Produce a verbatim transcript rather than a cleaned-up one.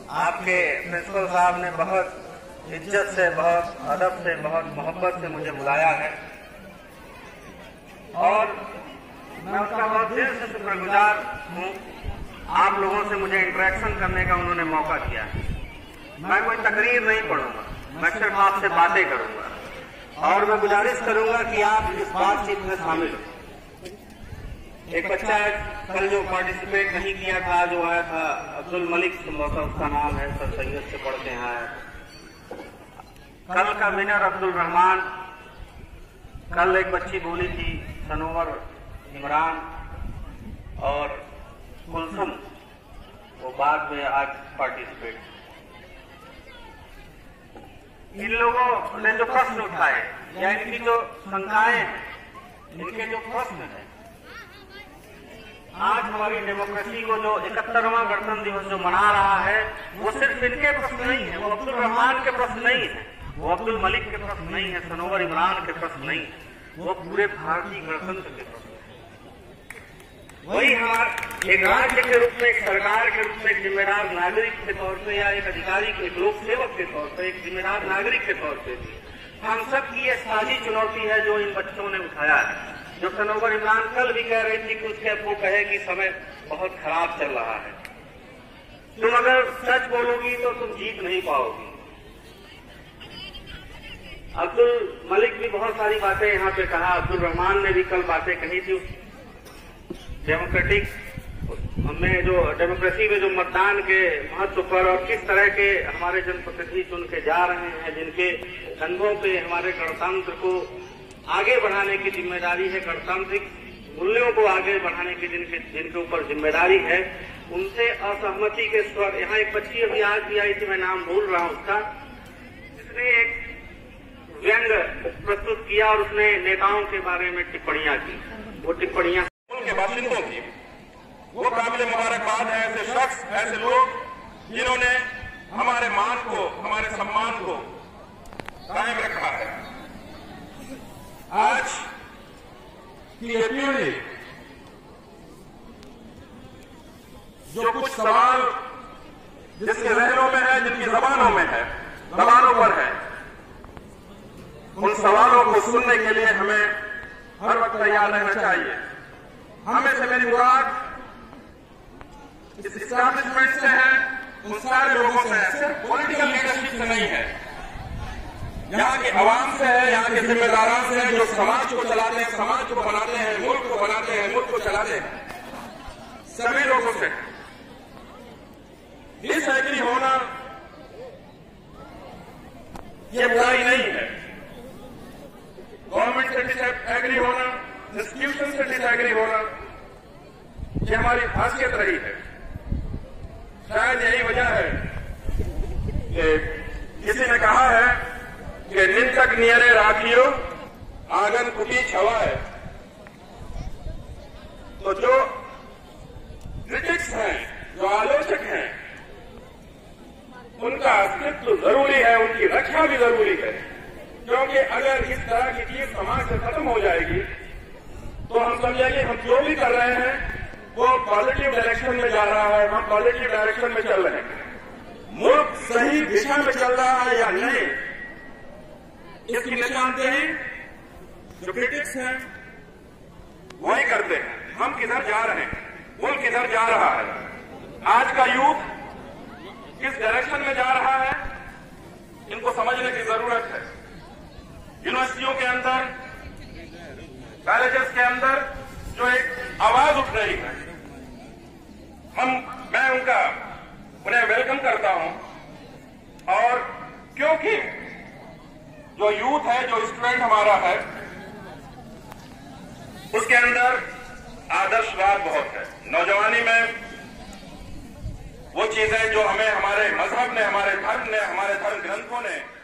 आपके प्रिंसिपल साहब ने बहुत इज्जत से, बहुत अदब से, बहुत मोहब्बत से मुझे बुलाया है और मैं उसका बहुत दिल से शुक्रगुजार हूँ। आप लोगों से मुझे इंटरेक्शन करने का उन्होंने मौका दिया है। मैं कोई तकरीर नहीं पढ़ूंगा, मैं सिर्फ आपसे बातें करूंगा और मैं गुजारिश करूंगा कि आप इस बातचीत में शामिल हो। एक बच्चा कल जो पार्टिसिपेट नहीं किया था, जो आया था, अब्दुल मलिक संभवतः उसका नाम है, सर सैयद से पढ़ के यहाँ आया। कल का विनर अब्दुल रहमान। कल एक बच्ची बोली थी सनोवर इमरान और कुलसुम, वो बाद में आज पार्टिसिपेट। इन लोगों ने जो प्रश्न उठाए या इनकी जो शंकाएं हैं, इनके जो प्रश्न हैं, आज हमारी डेमोक्रेसी को जो इकहत्तरवां गणतंत्र दिवस जो मना रहा है, वो सिर्फ इनके प्रश्न नहीं है, वो अब्दुल रहमान के प्रश्न नहीं है, वो अब्दुल मलिक के प्रश्न नहीं है, सनोवर इमरान के प्रश्न नहीं है, वो पूरे भारतीय गणतंत्र के प्रश्न है। वही हमारे एक राज्य के रूप में, एक सरकार के रूप में, एक जिम्मेदार नागरिक के तौर पे या एक अधिकारी के, एक लोक सेवक के तौर पे, एक जिम्मेदार नागरिक के तौर पे भी हम सब की ये साझी चुनौती है जो इन बच्चों ने उठाया है। जो सनोवर इमरान कल भी कह रही थी कि उसके वो कहे कि समय बहुत खराब चल रहा है। तुम अगर सच बोलोगी तो तुम जीत नहीं पाओगी। अब्दुल मलिक भी बहुत सारी बातें यहाँ पे कहा, अब्दुल रहमान ने भी कल बातें कही थी। डेमोक्रेटिक में जो डेमोक्रेसी में जो मतदान के महत्व पर और किस तरह के हमारे जनप्रतिनिधि चुन के जा रहे हैं, जिनके कंधों पे हमारे गणतंत्र को आगे बढ़ाने की जिम्मेदारी है, गणतांत्रिक मूल्यों को आगे बढ़ाने की जिनके जिनके ऊपर जिम्मेदारी है, उनसे असहमति के स्वर। यहाँ एक बच्ची अभी आज भी आई थी, मैं नाम भूल रहा हूँ उसका, जिसने एक व्यंग प्रस्तुत किया और उसने नेताओं के बारे में टिप्पणियां की। वो टिप्पणियां के बाशिंदों की, वो काबिल मुबारकबाद है ऐसे शख्स, ऐसे लोग जिन्होंने हमारे मान को, हमारे सम्मान को कायम रखा है। आज की ये पीढ़ी जो कुछ सवाल जिसके जहनों में है, जिनकी जबानों में है, जबानों पर है, उन सवालों को सुनने के लिए हमें हर वक्त तैयार रहना चाहिए। हमें से मेरी मुराद इस इस्टेब्लिशमेंट से है, उन सारे लोगों से है, सिर्फ पॉलिटिकल लीडरशिप से नहीं है, यहाँ के अवाम से है, यहाँ के जिम्मेदारों से है, जो समाज को चलाते हैं, समाज को बनाते हैं, मुल्क को बनाते हैं, मुल्क को चलाते हैं, सभी लोगों से। डिसएग्री होना ये बुराई नहीं है। गवर्नमेंट से डिसएग्री होना, इंस्टीट्यूशन से डिसएग्री होना, ये हमारी खासियत रही है। शायद यही वजह है कि किसी ने कहा है कि निंतक नियरे राखियो आंगन कुटी छवा है। तो जो क्रिटिक्स हैं, जो आलोचक हैं, उनका अस्तित्व जरूरी है, उनकी रक्षा भी जरूरी है, क्योंकि अगर इस तरह की चीज समाज से खत्म हो जाएगी तो हम समझेंगे हम जो भी कर रहे हैं वो पॉजिटिव डायरेक्शन में जा रहा है, हम पॉजिटिव डायरेक्शन में चल रहे हैं। मुल्क सही दिशा में चल रहा है या नहीं, इसकी निशानदेही जो क्रिटिक्स हैं वही करते हैं। हम किधर जा रहे हैं, मुल्क किधर जा रहा है, आज का यूथ किस डायरेक्शन में जा रहा है, इनको समझने की जरूरत है। यूनिवर्सिटियों के अंदर, कॉलेजेस के अंदर जो एक आवाज उठ रही है, हम मैं उनका उन्हें वेलकम करता हूं। और क्योंकि जो यूथ है, जो स्टूडेंट हमारा है, उसके अंदर आदर्शवाद बहुत है। नौजवानी में वो चीजें जो हमें हमारे मजहब ने, हमारे धर्म ने, हमारे धर्म ग्रंथों ने